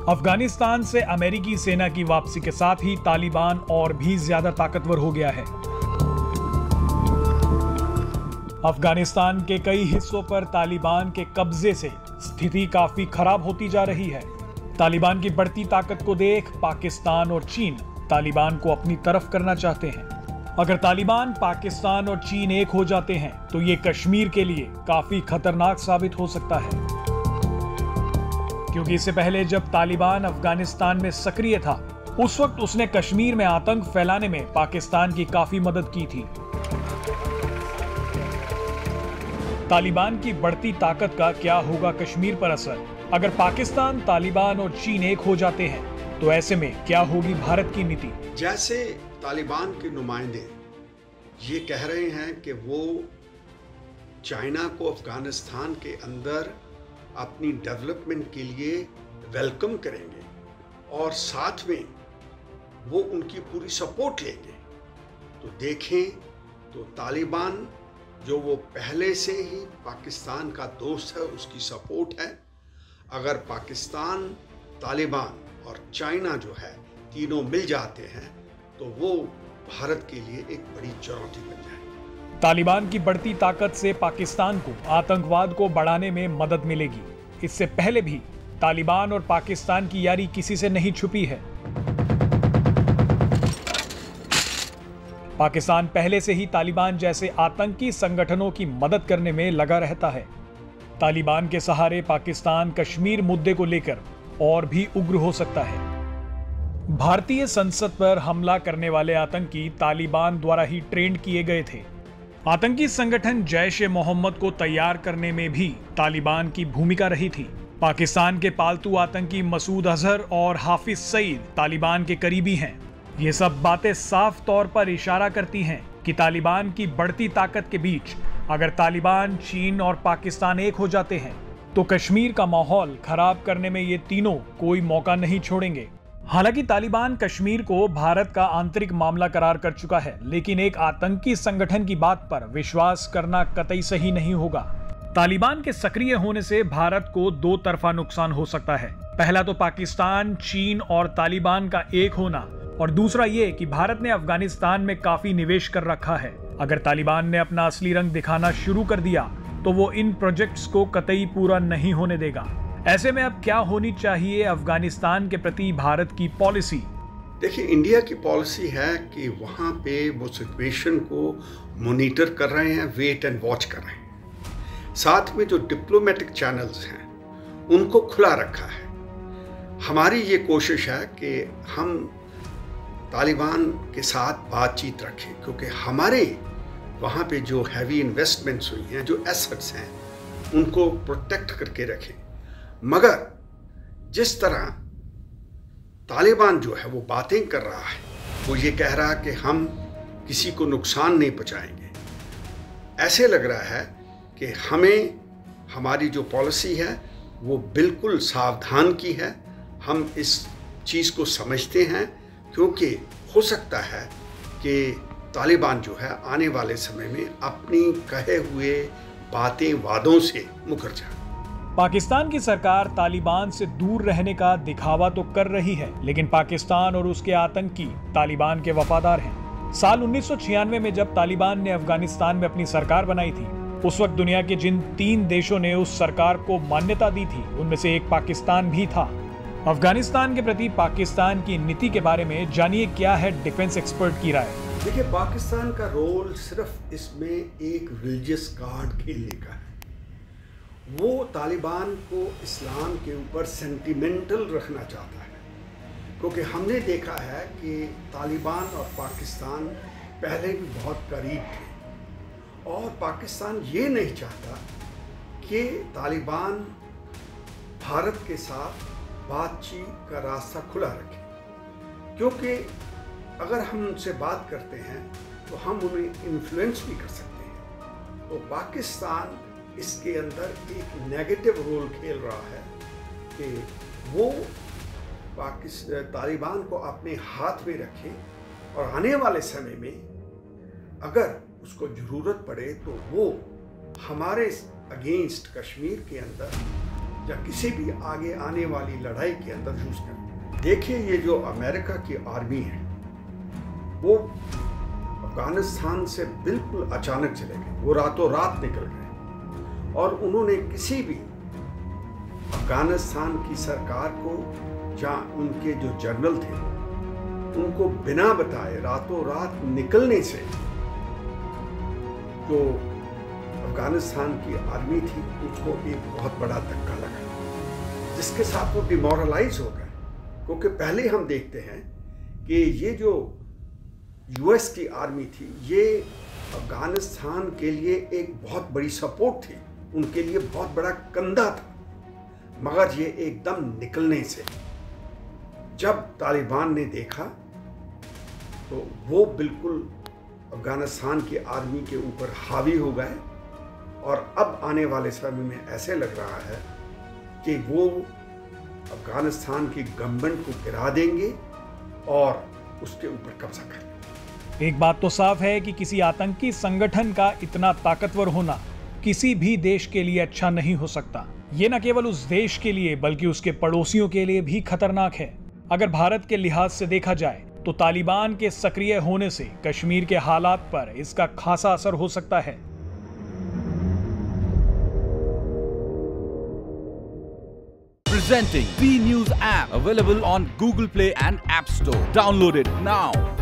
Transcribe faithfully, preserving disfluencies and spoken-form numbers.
अफगानिस्तान से अमेरिकी सेना की वापसी के साथ ही तालिबान और भी ज्यादा ताकतवर हो गया है। अफगानिस्तान के कई हिस्सों पर तालिबान के कब्जे से स्थिति काफी खराब होती जा रही है। तालिबान की बढ़ती ताकत को देख पाकिस्तान और चीन तालिबान को अपनी तरफ करना चाहते हैं। अगर तालिबान, पाकिस्तान और चीन एक हो जाते हैं तो ये कश्मीर के लिए काफी खतरनाक साबित हो सकता है, क्योंकि इससे पहले जब तालिबान अफगानिस्तान में सक्रिय था उस वक्त उसने कश्मीर में आतंक फैलाने में पाकिस्तान की काफी मदद की थी। तालिबान की बढ़ती ताकत का क्या होगा कश्मीर पर असर? अगर पाकिस्तान, तालिबान और चीन एक हो जाते हैं तो ऐसे में क्या होगी भारत की नीति? जैसे तालिबान के नुमाइंदे ये कह रहे हैं कि वो चाइना को अफगानिस्तान के अंदर अपनी डेवलपमेंट के लिए वेलकम करेंगे और साथ में वो उनकी पूरी सपोर्ट लेंगे, तो देखें तो तालिबान जो वो पहले से ही पाकिस्तान का दोस्त है उसकी सपोर्ट है। अगर पाकिस्तान, तालिबान और चाइना जो है तीनों मिल जाते हैं तो वो भारत के लिए एक बड़ी चुनौती बन जाएगी। तालिबान की बढ़ती ताकत से पाकिस्तान को आतंकवाद को बढ़ाने में मदद मिलेगी। इससे पहले भी तालिबान और पाकिस्तान की यारी किसी से नहीं छुपी है। पाकिस्तान पहले से ही तालिबान जैसे आतंकी संगठनों की मदद करने में लगा रहता है। तालिबान के सहारे पाकिस्तान कश्मीर मुद्दे को लेकर और भी उग्र हो सकता है। भारतीय संसद पर हमला करने वाले आतंकी तालिबान द्वारा ही ट्रेंड किए गए थे। आतंकी संगठन जैश ए मोहम्मद को तैयार करने में भी तालिबान की भूमिका रही थी। पाकिस्तान के पालतू आतंकी मसूद अजहर और हाफिज सईद तालिबान के करीबी हैं। ये सब बातें साफ तौर पर इशारा करती हैं कि तालिबान की बढ़ती ताकत के बीच अगर तालिबान, चीन और पाकिस्तान एक हो जाते हैं तो कश्मीर का माहौल खराब करने में ये तीनों कोई मौका नहीं छोड़ेंगे। हालांकि तालिबान कश्मीर को भारत का आंतरिक मामला करार कर चुका है, लेकिन एक आतंकी संगठन की बात पर विश्वास करना कतई सही नहीं होगा। तालिबान के सक्रिय होने से भारत को दो तरफा नुकसान हो सकता है। पहला तो पाकिस्तान, चीन और तालिबान का एक होना, और दूसरा ये कि भारत ने अफगानिस्तान में काफी निवेश कर रखा है। अगर तालिबान ने अपना असली रंग दिखाना शुरू कर दिया तो वो इन प्रोजेक्ट्स को कतई पूरा नहीं होने देगा। ऐसे में अब क्या होनी चाहिए अफगानिस्तान के प्रति भारत की पॉलिसी? देखिए, इंडिया की पॉलिसी है कि वहाँ पे वो सिचुएशन को मॉनिटर कर रहे हैं, वेट एंड वॉच कर रहे हैं। साथ में जो डिप्लोमेटिक चैनल्स हैं उनको खुला रखा है। हमारी ये कोशिश है कि हम तालिबान के साथ बातचीत रखें, क्योंकि हमारे वहाँ पे जो हैवी इन्वेस्टमेंट्स हुई हैं, जो एसेट्स हैं, उनको प्रोटेक्ट करके रखें। मगर जिस तरह तालिबान जो है वो बातें कर रहा है, वो ये कह रहा है कि हम किसी को नुकसान नहीं पहुँचाएंगे, ऐसे लग रहा है कि हमें हमारी जो पॉलिसी है वो बिल्कुल सावधान की है। हम इस चीज़ को समझते हैं, क्योंकि हो सकता है कि तालिबान जो है आने वाले समय में अपनी कहे हुए बातें, वादों से मुकर जाए। पाकिस्तान की सरकार तालिबान से दूर रहने का दिखावा तो कर रही है, लेकिन पाकिस्तान और उसके आतंकी तालिबान के वफादार हैं। साल उन्नीस सौ छियानवे में जब तालिबान ने अफगानिस्तान में अपनी सरकार बनाई थी, उस वक्त दुनिया के जिन तीन देशों ने उस सरकार को मान्यता दी थी उनमें से एक पाकिस्तान भी था। अफगानिस्तान के प्रति पाकिस्तान की नीति के बारे में जानिए क्या है डिफेंस एक्सपर्ट की राय। देखिए, पाकिस्तान का रोल सिर्फ इसमें एक रिलीजियस कार्ड खेलने का है। वो तालिबान को इस्लाम के ऊपर सेंटिमेंटल रखना चाहता है, क्योंकि हमने देखा है कि तालिबान और पाकिस्तान पहले भी बहुत करीब थे, और पाकिस्तान ये नहीं चाहता कि तालिबान भारत के साथ बातचीत का रास्ता खुला रखे, क्योंकि अगर हम उनसे बात करते हैं तो हम उन्हें इन्फ्लुएंस भी कर सकते हैं। तो पाकिस्तान इसके अंदर एक नेगेटिव रोल खेल रहा है कि वो पाकिस्तान तालिबान को अपने हाथ में रखे, और आने वाले समय में अगर उसको ज़रूरत पड़े तो वो हमारे अगेंस्ट कश्मीर के अंदर या किसी भी आगे आने वाली लड़ाई के अंदर यूज करें। देखिए, ये जो अमेरिका की आर्मी है वो अफगानिस्तान से बिल्कुल अचानक चले गए, वो रातों रात निकल गए और उन्होंने किसी भी अफगानिस्तान की सरकार को या उनके जो जनरल थे उनको बिना बताए रातों रात निकलने से जो अफगानिस्तान की आर्मी थी उसको एक बहुत बड़ा धक्का लगा, जिसके साथ वो डिमोरलाइज हो गए। क्योंकि पहले हम देखते हैं कि ये जो यूएस की आर्मी थी ये अफगानिस्तान के लिए एक बहुत बड़ी सपोर्ट थी, उनके लिए बहुत बड़ा कंधा था, मगर ये एकदम निकलने से जब तालिबान ने देखा तो वो बिल्कुल अफगानिस्तान की आर्मी के ऊपर हावी हो गए और अब आने वाले समय में ऐसे लग रहा है कि वो अफगानिस्तान की गवर्नमेंट को गिरा देंगे और उसके ऊपर कब्जा करेंगे। एक बात तो साफ है कि किसी आतंकी संगठन का इतना ताकतवर होना किसी भी देश के लिए अच्छा नहीं हो सकता। ये न केवल उस देश के लिए बल्कि उसके पड़ोसियों के लिए भी खतरनाक है। अगर भारत के लिहाज से देखा जाए तो तालिबान के सक्रिय होने से कश्मीर के हालात पर इसका खासा असर हो सकता है। Presenting V News app, available on Google Play and App Store. Download it now.